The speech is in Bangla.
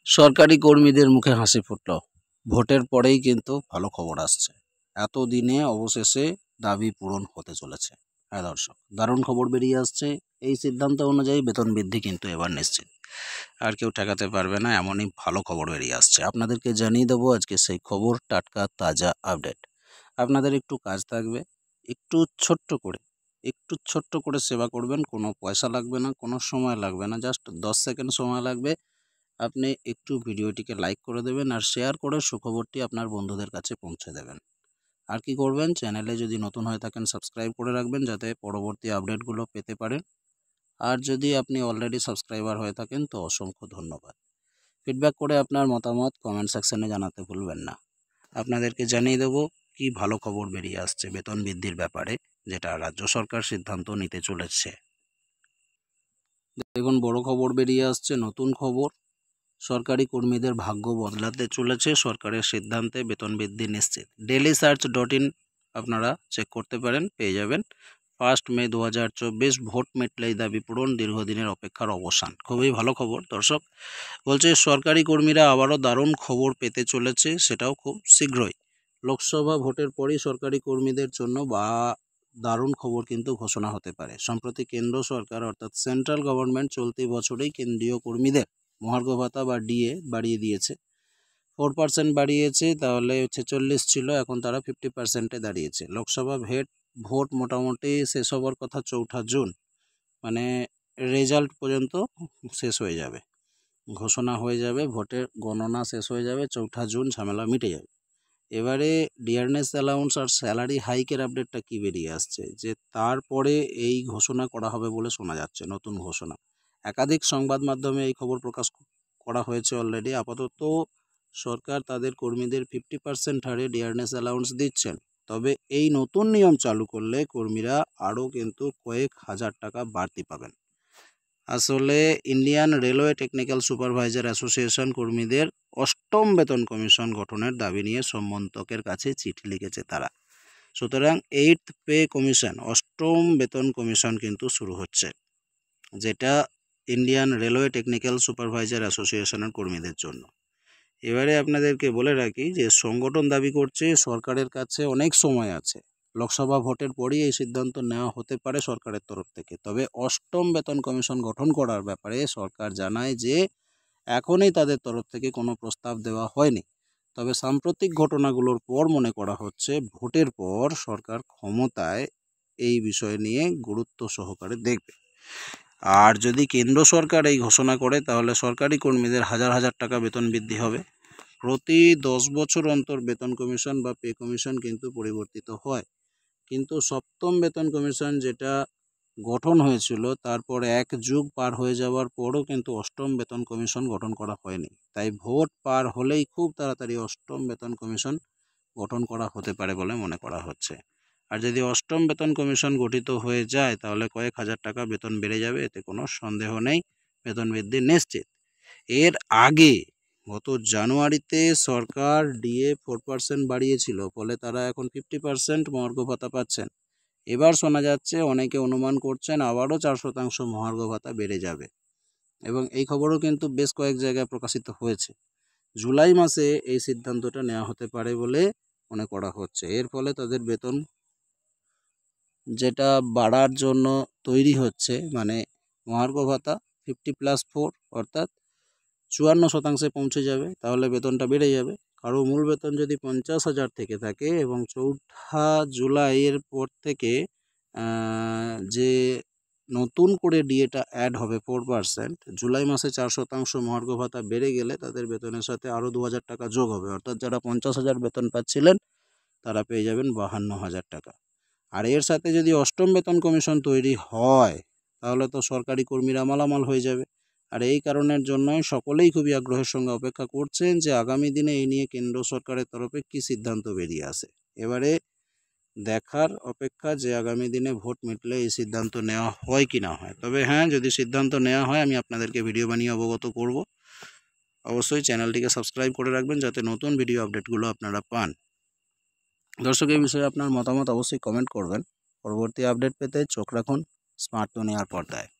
সরকারি কর্মীদের মুখে হাসি ফুটল। ভোটের পরেই কিন্তু ভালো খবর আসছে। এতদিনে অবশেষে দাবি পূরণ হতে চলেছে। হ্যাঁ দর্শক, দারুণ খবর বেরিয়ে আসছে। এই সিদ্ধান্ত অনুযায়ী বেতন বৃদ্ধি কিন্তু এবার নিশ্চিত। আর কেউ ঠেকাতে পারবে না, এমনই ভালো খবর বেরিয়ে আসছে। আপনাদেরকে জানিয়ে দেবো আজকে সেই খবর, টাটকা তাজা আপডেট। আপনাদের একটু কাজ থাকবে, একটু ছোট্ট করে সেবা করবেন। কোনো পয়সা লাগবে না, কোনো সময় লাগবে না, জাস্ট 10 সেকেন্ড সময় লাগবে। আপনি একটু ভিডিওটিকে লাইক করে দেবেন আর শেয়ার করে সুখবরটি আপনার বন্ধুদের কাছে পৌঁছে দেবেন। আর কি করবেন, চ্যানেলে যদি নতুন হয়ে থাকেন সাবস্ক্রাইব করে রাখবেন যাতে পরবর্তী আপডেটগুলো পেতে পারেন। আর যদি আপনি অলরেডি সাবস্ক্রাইবার হয়ে থাকেন তো অসংখ্য ধন্যবাদ। ফিডব্যাক করে আপনার মতামত কমেন্ট সেকশনে জানাতে ভুলবেন না। আপনাদেরকে জানিয়ে দেবো কি ভালো খবর বেরিয়ে আসছে বেতন বৃদ্ধির ব্যাপারে, যেটা রাজ্য সরকার সিদ্ধান্ত নিতে চলেছে। দেখুন, বড় খবর বেরিয়ে আসছে, নতুন খবর। সরকারি কর্মীদের ভাগ্য বদলাতে চলেছে সরকারের সিদ্ধান্তে, বেতন বৃদ্ধি নিশ্চিত। dailysearch.in আপনারা চেক করতে পারেন, পেয়ে যাবেন। 1 মে 2024 ভোট মিটলেই দাবি পূরণ, দীর্ঘদিনের অপেক্ষার অবসান। খুবই ভালো খবর দর্শক। বলছে সরকারি কর্মীরা আবারও দারুণ খবর পেতে চলেছে, সেটাও খুব শীঘ্রই। লোকসভা ভোটের পরই সরকারি কর্মীদের জন্য দারুণ খবর কিন্তু ঘোষণা হতে পারে। সম্প্রতি কেন্দ্র সরকার অর্থাৎ সেন্ট্রাল গভর্নমেন্ট চলতি বছরেই কেন্দ্রীয় কর্মীদের মহার্ঘ ভাতা বা ডিএ বাড়িয়ে দিয়েছে। 4% বাড়িয়েছে, তাহলে 46 ছিল, এখন তারা 50%-এ দাঁড়িয়েছে। লোকসভা ভোট মোটামুটি শেষ হবার কথা 4 জুন, মানে রেজাল্ট পর্যন্ত শেষ হয়ে যাবে, ঘোষণা হয়ে যাবে, ভোটের গণনা শেষ হয়ে যাবে 4 জুন, ঝামেলা মিটে যাবে। এবারে ডিয়ারনেস অ্যালাউন্স আর স্যালারি হাইকের আপডেটটা কি বেরিয়ে আসছে, যে তারপরে এই ঘোষণা করা হবে বলে শোনা যাচ্ছে, নতুন ঘোষণা। একাধিক সংবাদ মাধ্যমে এই খবর প্রকাশ করা হয়েছে অলরেডি। আপাতত সরকার তাদের কর্মীদের 50% হারে ডিয়ারনেস অ্যালাউন্স দিচ্ছেন। তবে এই নতুন নিয়ম চালু করলে কর্মীরা আরও কিন্তু কয়েক হাজার টাকা বাড়তি পাবেন। আসলে Indian railway technical supervisor association কর্মীদের 8ম বেতন কমিশন গঠনের দাবি নিয়ে সোম মন্তকের কাছে চিঠি লিখেছে তারা। সুতরাং 8th পে কমিশন, 8ম বেতন কমিশন কিন্তু শুরু হচ্ছে, যেটা ইন্ডিয়ান রেলওয়ে টেকনিক্যাল সুপারভাইজার অ্যাসোসিয়েশনের কর্মীদের জন্য। এবারে আপনাদেরকে বলে রাখি যে সংগঠন দাবি করছে সরকারের কাছে অনেক সময় আছে, লোকসভা ভোটের পরই এই সিদ্ধান্ত নেওয়া হতে পারে সরকারের তরফ থেকে। তবে 8ম বেতন কমিশন গঠন করার ব্যাপারে সরকার জানায় যে এখনই তাদের তরফ থেকে কোনো প্রস্তাব দেওয়া হয়নি। তবে সাম্প্রতিক ঘটনাগুলোর পর মনে করা হচ্ছে ভোটের পর সরকার ক্ষমতায় এই বিষয় নিয়ে গুরুত্ব সহকারে দেখবে। আর যদি কেন্দ্র সরকার এই ঘোষণা করে তাহলে সরকারি কর্মীদের হাজার হাজার টাকা বেতন বৃদ্ধি হবে। প্রতি 10 বছর অন্তর বেতন কমিশন বা পে কমিশন কিন্তু পরিবর্তিত হয়, কিন্তু 7ম বেতন কমিশন যেটা গঠন হয়েছিল তারপর 1 যুগ পার হয়ে যাওয়ার পরও কিন্তু 8ম বেতন কমিশন গঠন করা হয়নি। তাই ভোট পার হলেই খুব তাড়াতাড়ি 8ম বেতন কমিশন গঠন করা হতে পারে বলে মনে করা হচ্ছে। আর যদি 8ম বেতন কমিশন গঠিত হয়ে যায় তাহলে কয়েক হাজার টাকা বেতন বেড়ে যাবে, এতে কোনো সন্দেহ নেই, বেতন বৃদ্ধি নিশ্চিত। এর আগে গত জানুয়ারিতে সরকার ডিএ 4% বাড়িয়েছিল, ফলে তারা এখন 50% মহার্ঘ ভাতা পাচ্ছেন। এবার শোনা যাচ্ছে, অনেকে অনুমান করছেন আবারও 4% মহার্ঘ ভাতা বেড়ে যাবে, এবং এই খবরও কিন্তু বেশ কয়েক জায়গায় প্রকাশিত হয়েছে। জুলাই মাসে এই সিদ্ধান্তটা নেওয়া হতে পারে বলে মনে করা হচ্ছে। এর ফলে তাদের বেতন যেটা বাড়ার জন্য তৈরি হচ্ছে, মানে মহার্ঘ ভাতা 50+4 অর্থাৎ 54% পৌঁছে যাবে, তাহলে বেতনটা বেড়ে যাবে। কারো মূল বেতন যদি 50,000 থেকে থাকে এবং 4 জুলাইয়ের পর থেকে যে নতুন করে ডিএটা অ্যাড হবে 4%, জুলাই মাসে 4% মহার্ঘ ভাতা বেড়ে গেলে তাদের বেতনের সাথে আরও 2,000 টাকা যোগ হবে, অর্থাৎ যারা 50,000 বেতন পাচ্ছিলেন তারা পেয়ে যাবেন 52,000 টাকা। আর এর সাথে যদি 8ম বেতন কমিশন তৈরি হয় তাহলে তো সরকারি কর্মীরা মালামাল হয়ে যাবে। আর এই কারণের জন্যই সকলেই খুবই আগ্রহের সঙ্গে অপেক্ষা করছেন যে আগামী দিনে এই নিয়ে কেন্দ্র সরকারের তরফে কী সিদ্ধান্ত বেরিয়ে আসে। এবারে দেখার অপেক্ষা যে আগামী দিনে ভোট মিটলে এই সিদ্ধান্ত নেওয়া হয় কি না হয়। তবে হ্যাঁ, যদি সিদ্ধান্ত নেওয়া হয় আমি আপনাদেরকে ভিডিও বানিয়ে অবগত করব। অবশ্যই চ্যানেলটিকে সাবস্ক্রাইব করে রাখবেন যাতে নতুন ভিডিও আপডেটগুলো আপনারা পান। দর্শক, এই বিষয়ে আপনার মতামত অবশ্যই কমেন্ট করবেন। পরবর্তী আপডেট পেতে চোখ রাখুন স্মার্ট দুনিয়ার পর্দায়।